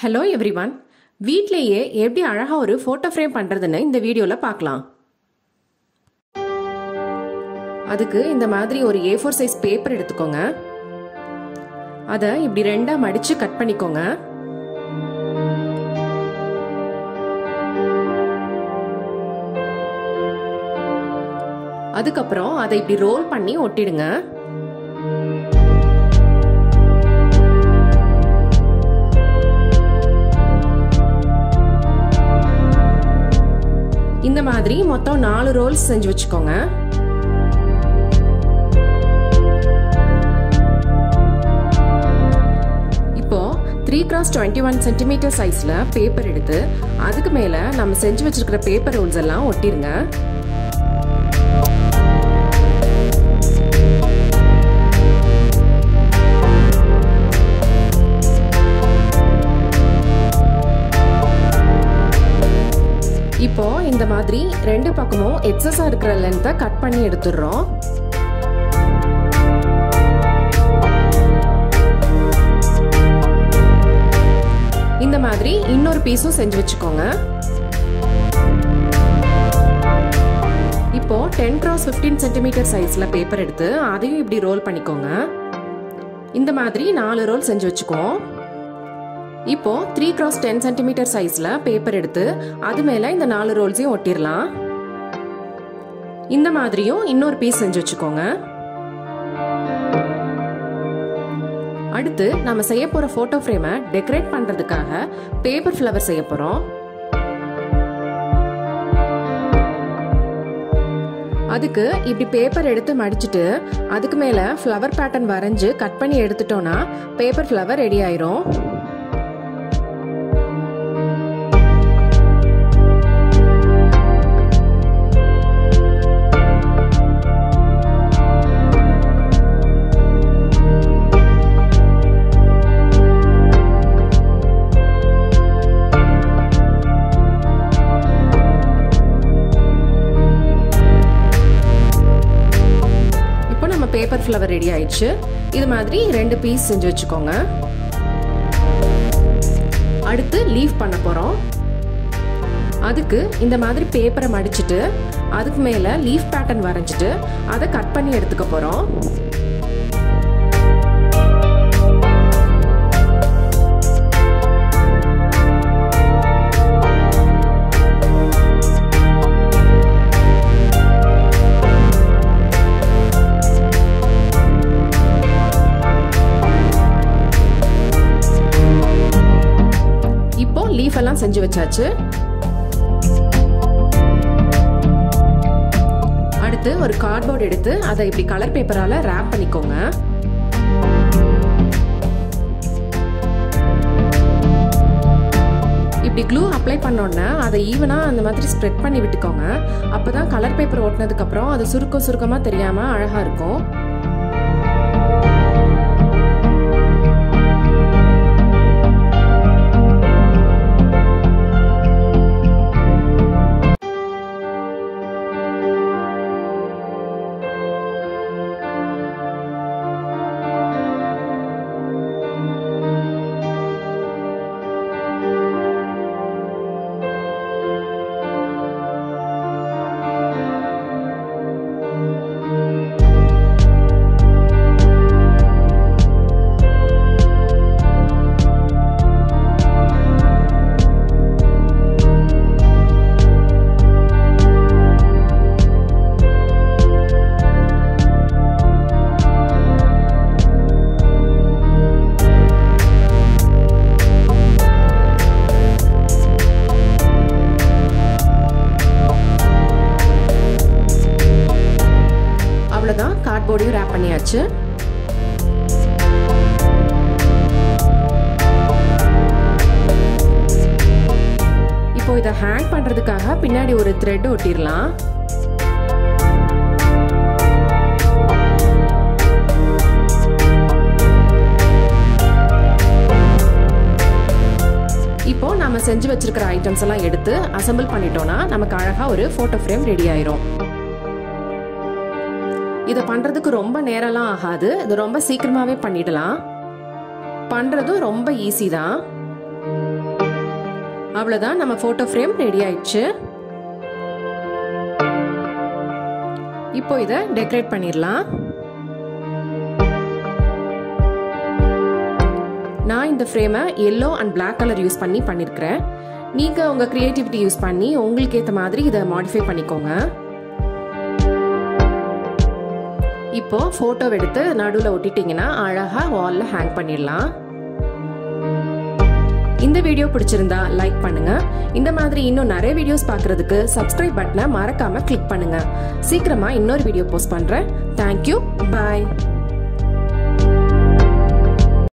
Hello everyone. வீட்லயே எப்படி அழகா ஒரு போட்டோ ஃப்ரேம் பண்றதுன்னு இந்த வீடியோல பார்க்கலாம். அதுக்கு இந்த மாதிரி ஒரு A4 சைஸ் பேப்பர் எடுத்துக்கோங்க. அத இப்படி ரெண்டா மடிச்சு கட் பண்ணிக்கோங்க. அதுக்கு அப்புறம் அதை இப்படி ரோல் பண்ணி ஒட்டிடுங்க. இந்த மாதிரி மொத்தம் 4 ரோல்ஸ் செஞ்சு வச்சுக்கோங்க. இப்போ 3x21 cm சைஸ்ல பேப்பர் எடுத்து அதுக்கு மேல நம்ம செஞ்சு வச்சிருக்கிற பேப்பர் ரோல்ஸ் எல்லாம் ஒட்டிருங்க. இப்போ இந்த மாதிரி ரெண்டு பக்கமும் எக்ஸஸா இருக்கிற லென்த்தை கட் பண்ணி எடுத்துறோம். இந்த மாதிரி இன்னொரு பீஸும் செஞ்சு வச்சுக்கோங்க. இப்போ 10x15 cm சைஸ்ல பேப்பர் எடுத்து அதையும் இப்படி ரோல் பண்ணிக்கோங்க. இந்த மாதிரி 4 ரோல் செஞ்சு வச்சுக்குவோம். இப்போ 3x10 cm சைஸ்ல பேப்பர் எடுத்து அது மேல இந்த 4 ரோல்ஸையும் ஒட்டிரலாம். இந்த மாதிரியும் இன்னொரு பீஸ் செஞ்சு வச்சுக்கோங்க. அடுத்து நம்ம செய்ய போற போட்டோ ஃப்ரேமை டெக்கரேட் பண்றதுக்காக பேப்பர் ஃப்ளவர் செய்ய போறோம். அதுக்கு இப்படி பேப்பர் எடுத்து மடிச்சிட்டு அதுக்கு மேல ஃப்ளவர் பேட்டர்ன் வரைஞ்சு கட் பண்ணி எடுத்துட்டோம்னா பேப்பர் ஃப்ளவர் ரெடி ஆயிரும். பேப்பர் ஃப்ளவர் ரெடி ஆயிடுச்சு. இது மாதிரி 2 பீஸ் செஞ்சு வச்சுக்கோங்க. அடுத்து லீஃப் பண்ண போறோம். அதுக்கு இந்த மாதிரி பேப்பரை மடிச்சிட்டு அதுக்கு மேல லீஃப் பேட்டர்ன் வரைஞ்சிட்டு அதை கட் பண்ணி எடுத்துக்க போறோம். லீஃப் எல்லாம் செஞ்சு வச்சாச்சு. அடுத்து ஒரு கார்ட்போர்ட் எடுத்து அதை இப்படி கலர் பேப்பரால ராப் பண்ணிக்கோங்க. இப்படி க்ளூ அப்ளை பண்ணோன்னா அதை ஈவனா அந்த மாதிரி ஸ்ப்ரெட் பண்ணி விட்டுக்கோங்க. அப்பதான் கலர் பேப்பர் ஒட்டினதுக்கு அப்புறம் அது சுருக்கமா தெரியாம அழகா இருக்கும். கார்ட்போர்டையும் ராப் பண்ணியாச்சு. இப்போ இதை ஹேங் பண்றதுக்காக பின்னாடி ஒரு த்ரெட் ஒட்டிடலாம். இப்போ நாம செஞ்சு வச்சிருக்கிற ஐட்டம்ஸ் எல்லாம் எடுத்து அசெம்பிள் பண்ணிட்டோம்னா நமக்கு அழகா ஒரு போட்டோ ஃப்ரேம் ரெடி ஆயிரும். இதை பண்றதுக்கு ரொம்ப நேரம்லாம் ஆகாது. இது ரொம்ப சீக்கிரமாவே பண்ணிடலாம். பண்றதும் ரொம்ப ஈஸி தான். அவ்வளவுதான், நம்ம போட்டோ ஃப்ரேம் ரெடி ஆயிடுச்சு. இப்போ இதை டெக்கரேட் பண்ணிடலாம். நான் இந்த ஃப்ரேமை yellow and black colour use பண்ணியிருக்கிறேன். நீங்கள் உங்கள் க்ரியேட்டிவிட்டி யூஸ் பண்ணி உங்களுக்கு ஏற்ற மாதிரி இதை மாடிஃபை பண்ணிக்கோங்க. இப்போ ஃபோட்டோ எடுத்து நடுவில் ஒட்டிட்டிங்கன்னா அழகாக வாலில் ஹேங் பண்ணிடலாம். இந்த வீடியோ பிடிச்சிருந்தா லைக் பண்ணுங்க. இந்த மாதிரி இன்னும் நிறைய வீடியோஸ் பார்க்கறதுக்கு சப்ஸ்கிரைப் பட்டனை மறக்காம கிளிக் பண்ணுங்க. சீக்கிரமா இன்னொரு வீடியோ போஸ்ட் பண்றேன். தேங்க்யூ, பாய்.